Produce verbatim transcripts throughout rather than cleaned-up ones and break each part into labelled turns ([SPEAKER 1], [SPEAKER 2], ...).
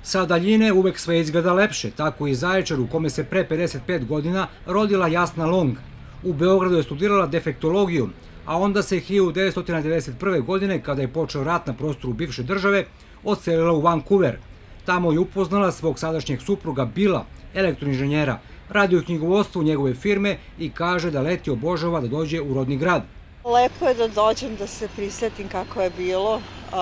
[SPEAKER 1] Sa daljine uvek sve izgleda lepše, tako i Zaječar u kome se pre pedeset pet godina rodila Jasna Long. U Beogradu je studirala defektologiju, a onda se hiljadu devetsto devedeset prve. godine, kada je počeo rat na prostoru bivše države, odselila u Vancouver. Tamo je upoznala svog sadašnjeg supruga Bila, elektroinženjera, radi u knjigovodstvu njegove firme i kaže da leti obožava da dođe u rodni grad.
[SPEAKER 2] Lepo je da dođem da se prisjetim kako je bilo.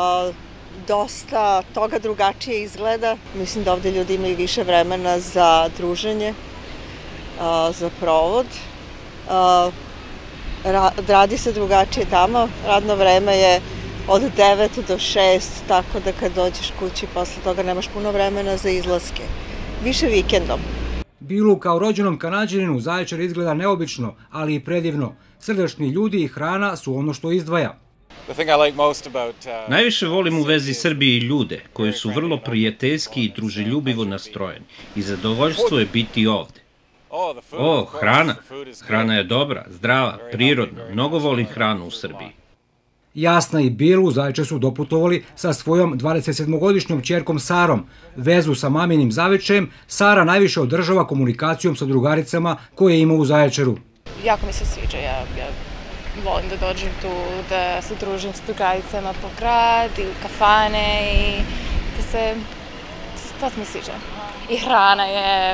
[SPEAKER 2] Dosta toga drugačije izgleda. Mislim da ovde ljudi imaju više vremena za druženje, za provod. Radi se drugačije tamo. Radno vreme je od devet do šest, tako da kad dođeš kući posle toga nemaš puno vremena za izlaske. Više vikendom.
[SPEAKER 1] Bilu kao rođenom Kanađaninu Zaječar izgleda neobično, ali i predivno. Srdačni ljudi i hrana su ono što izdvaja.
[SPEAKER 3] Najviše volim u vezi Srbije i ljude, koji su vrlo prijateljski i druželjubivo nastrojeni. I zadovoljstvo je biti ovde. O, hrana. Hrana je dobra, zdrava, prirodna. Mnogo volim hranu u Srbiji.
[SPEAKER 1] Jasna i Bilu u Zaječar su doputovali sa svojom dvadesetsedmogodišnjom ćerkom Sarom. Vezu sa maminim zavičajem Sara najviše održava komunikacijom sa drugaricama koje ima u Zaječaru.
[SPEAKER 4] Jako mi se sviđa, ja, ja volim da dođem tu, da se družim s drugaricama po grad i u kafane i da se, to mi sviđa. I hrana je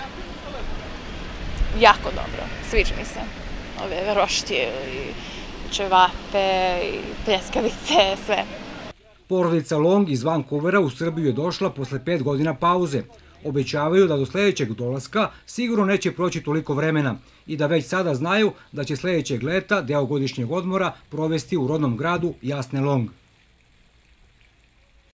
[SPEAKER 4] jako dobro, sviđa mi se. Ove roštije i čevape i pljeskavice, sve.
[SPEAKER 1] Porodica Long iz Vancouvera u Srbiju je došla posle pet godina pauze. Obećavaju da do sledećeg dolaska sigurno neće proći toliko vremena i da već sada znaju da će sledećeg leta deo godišnjeg odmora provesti u rodnom gradu Jasne Long.